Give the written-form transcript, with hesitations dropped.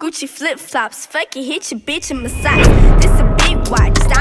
Gucci flip-flops, fuck it, hit your bitch in my socks. This a big watch,